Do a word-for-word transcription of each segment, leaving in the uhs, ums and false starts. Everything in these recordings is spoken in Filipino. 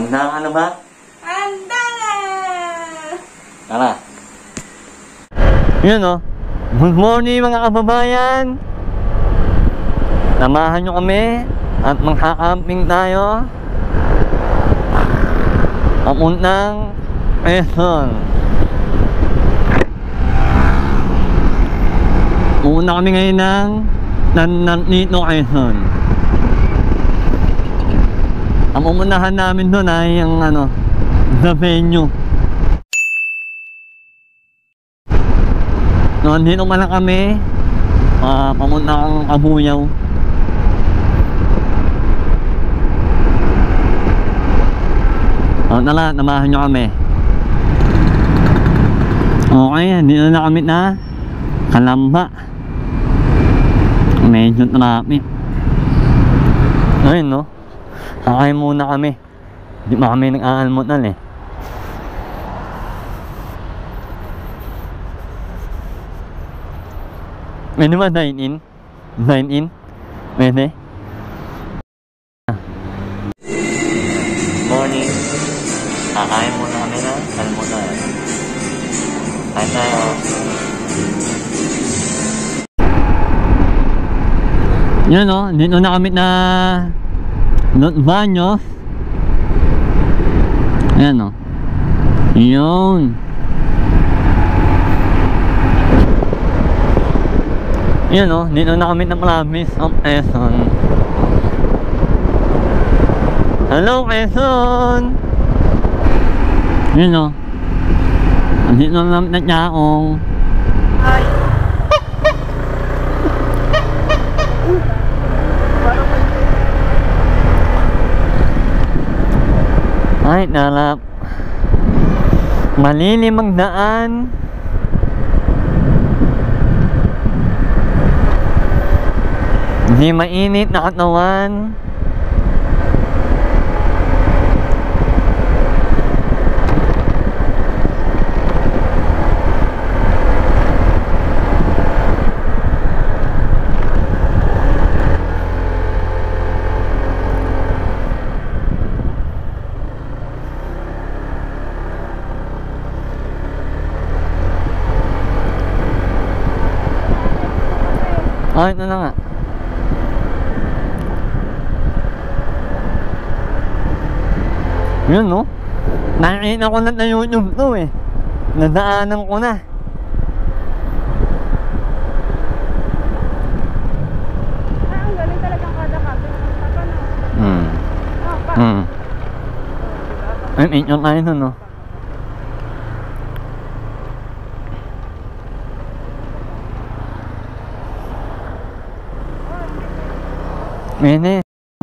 Handa ka na ba? Handa na! Tara. Yun o. Good morning mga kababayan. Samahan nyo kami at magka-camping tayo. Papuntang Quezon. Una kami ngayon ng nandito Quezon. Ang umunahan namin doon ay yung ano, the venue. So, andito pa lang kami, uh, pamunta kang Kabuyaw. So, tala, namahan nyo kami. Okay, dito na kami na Kalamba. Medyo traffic. Ayun no, sakay muna kami. Hindi pa kami nag-aalmutan eh. Pwede ba dine in? Dine in? Pwede? Morning. Kakain muna kami na almutan. Kain tayo. Yun o, dito na kami na Not Baños. Ayan o. Yun. Yun o, dito na kami na Province of Quezon. Hello Quezon! Yun o. Dito na kami na Tiaong. Hi! Ay, narap. Malilim ang daan. Hindi mainit na katawan. Ay, ito na nga. Yun no, nakikita ko na na YouTube to eh. Nadaanan ko na. Ah, ang galing talagang kada kaso. Hmm. Hmm. Ay, medyo tayo nun no. Mene.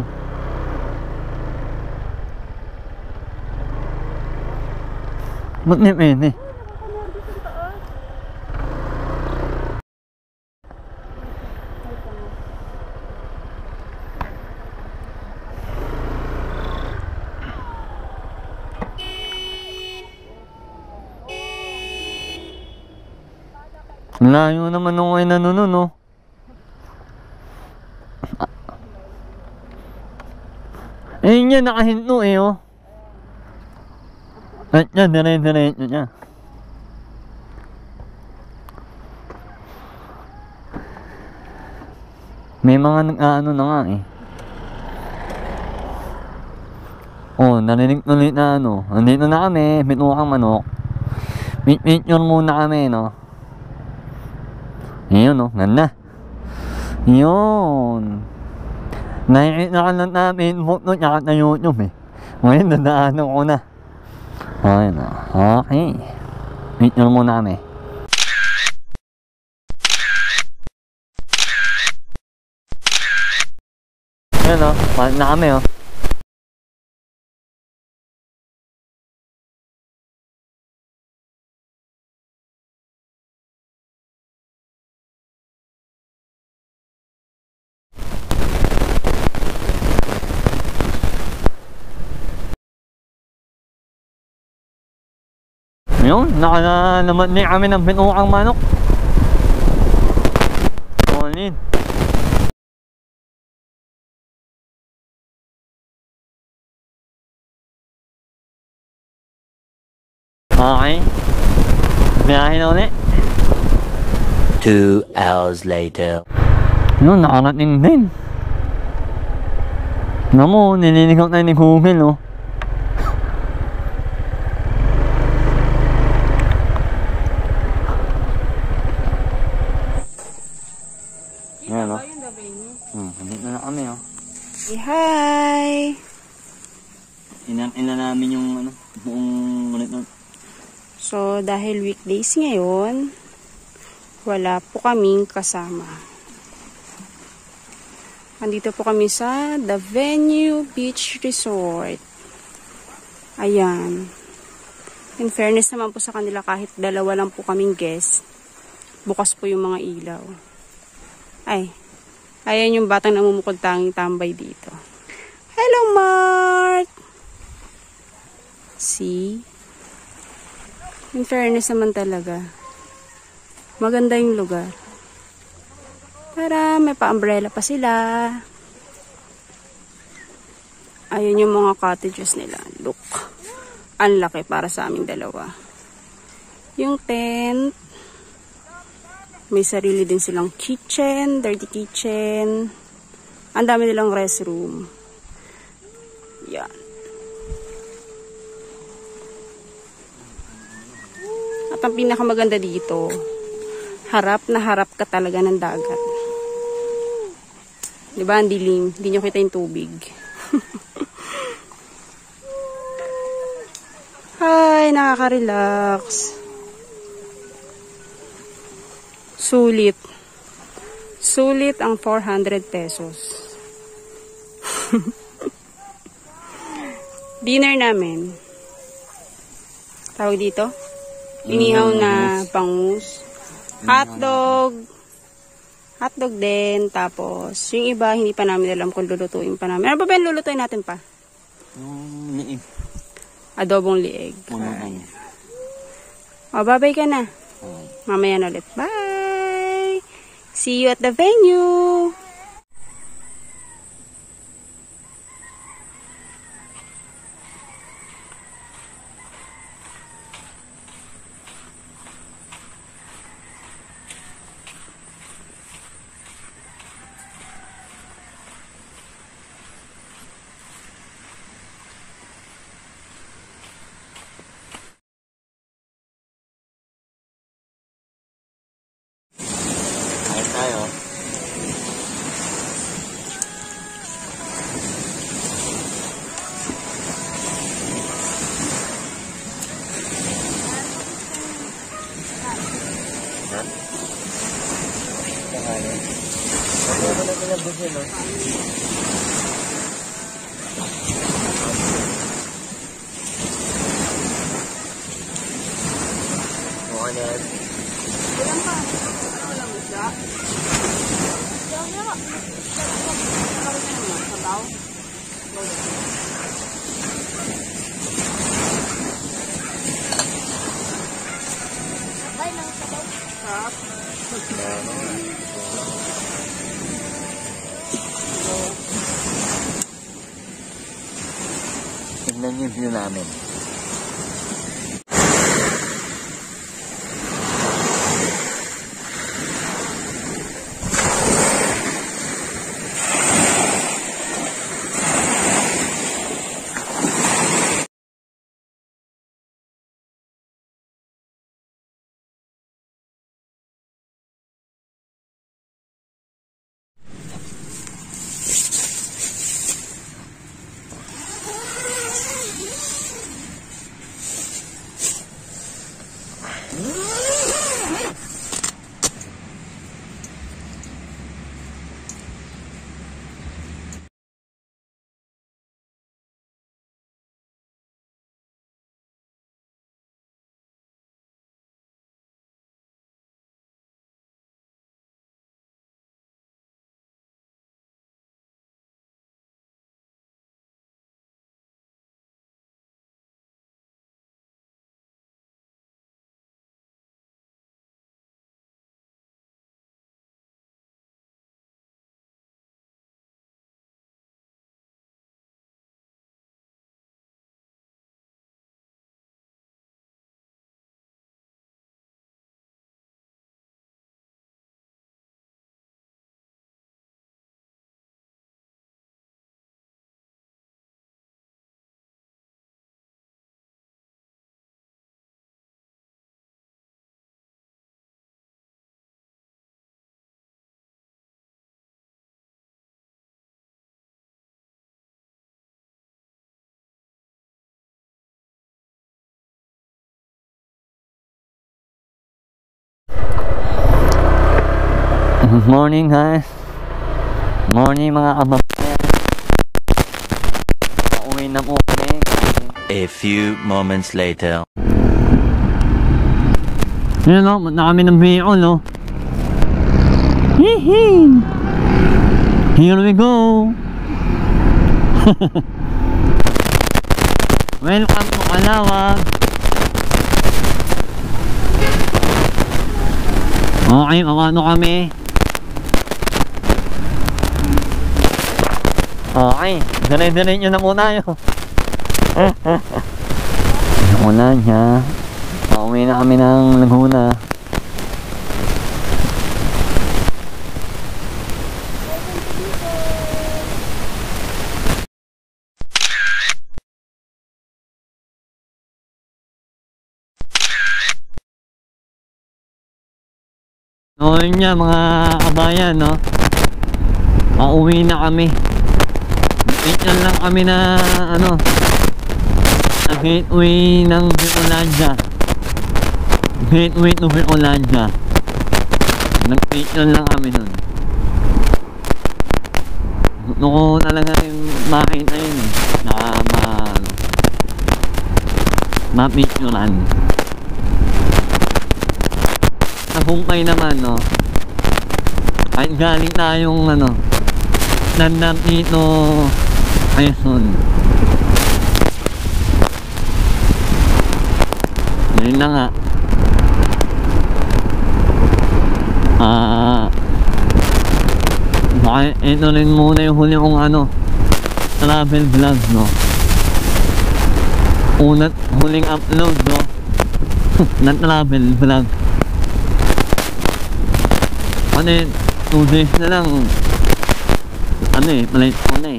Ba't ni mene? Layo naman nung ay nanuno no. Eh yun nakahinto eh oh. At yan, dire-diretso niya. May mga nag-ano na nga eh. Oh, narinig tuloy na ano. Nandito na kami, binuhang manok. Picture muna kami no. Ayun no, ganda. Yun. Nakikita ka lang namin Facebook tsaka na YouTube eh. Ngayon nadaanan ko na. Okay na. Okay. Picture muna kami. Ayan o, palit na kami o. Yun, naka naman ni kami ng binuhang manok. Solid. Okay. Biyahe na ulit. Two hours later. Yun, nakarating din. Namo, nililigaw na ni Huling, oh. Ayan, oh. Hmm, nandito na kami, oh. Hi! Inan-ina namin yung, ano, buong ulit nun. So, dahil weekdays ngayon, wala po kaming kasama. Andito po kami sa The Venue Beach Resort. Ayan. In fairness naman po sa kanila, kahit dalawa lang po kaming guest, bukas po yung mga ilaw. Ay, ayan yung batang namumukod tanging tambay dito. Hello, Mark! See? In fairness naman talaga, maganda yung lugar. Tara, may pa-umbrella pa sila. Ayun yung mga cottages nila. Look. Ang laki para sa aming dalawa. Yung tent. May sarili din silang kitchen. Dirty kitchen. Ang dami nilang restroom. Yan. At ang pinakamaganda dito, harap na harap ka talaga ng dagat. Diba, ang dilim. Hindi nyo kita yung tubig. Hi, nakaka-relax. Sulit. Sulit ang four hundred pesos. Dinner namin. Tawag dito? Inihaw na pangus. Hotdog. Hotdog din. Tapos, yung iba, hindi pa namin alam kung lulutuin pa namin. Ano ba ba yung lulutuin natin pa? Yung liig. Adobong lieg. Punuan. O, babay ka na. Mamaya na ulit. Bye! See you at the venue! Kahit tayo. Ha? Tangalan. Ano ba na pinabugin, no? Mukha na yan. Ilan pa? Wala mo siya? Sabaw? Sabay lang sabaw. Sarap. Tignan yung view namin. Good morning guys. Morning mga kababayan. Pauwi na po kami. A few moments later. Yan o, na kami ng vehicle o. Hihi! Here we go! Welcome to Kalawag. Okay, makano kami. Okay, dalay-dalay nyo na muna yun. Wala niya. Pauwi na kami ng Laguna. So yun nga mga kabayan, no? Pauwi na kami. Wait lang kami na ano, na gateway ng Virolanda. Gateway to Virolanda. Nag-wait lang kami nun. Gusto ko talaga yung makita yun eh, na ma ma-picturean. Nahumpay naman, no? Kahit galing tayong ano, nandang dito Quezon. Yun na nga. Ah, baka ito rin muna yung huli kong ano, travel vlog, no? Unat huling upload, no? Na travel vlog. Ano eh, two days na lang. Ano eh, malate ko na eh.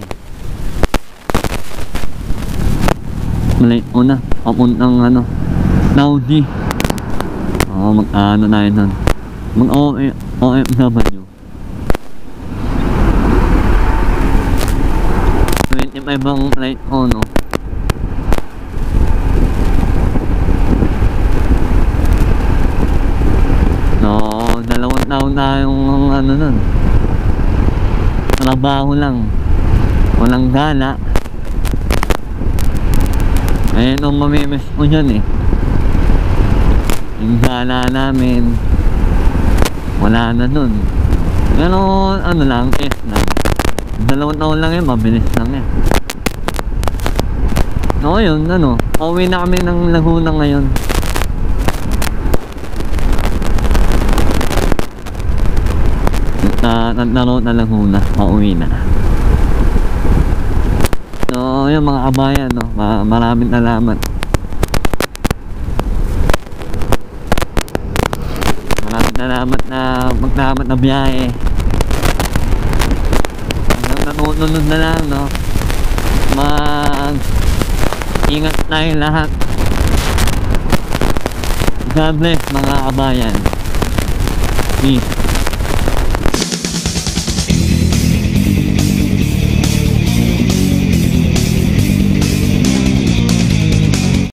Malate ko na. Papuntang ano, Saudi. Oo, mag-ano na yun nun. Mag-O F W. twenty-five ang flight ko, no? No, dalawang taon na yung ano nun. Trabaho lang. Walang gala. Eh, nung mamimiss ko dyan eh. Yung gala namin, wala na nun. Pero ano lang, eh lang. Dalawang taon lang yun, mabilis lang eh. So yun, ano, pauwi na kami ng Laguna ngayon. Na, na, na, na Laguna, pauwi na. So yun mga kabayan, no, ma maraming salamat. Maraming salamat na magdamat na biyahe. Hanggang nanunod na lang, no, mag ingat tayo lahat. God bless mga kabayan. Peace.